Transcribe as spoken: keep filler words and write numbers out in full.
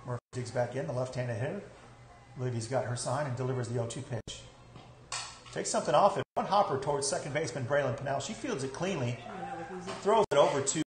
Murphy digs back in, the left-handed hitter. Livy's got her sign and delivers the oh two pitch. Takes something off it. One hopper towards second baseman Braylin Pannill. She fields it cleanly. Throws it over to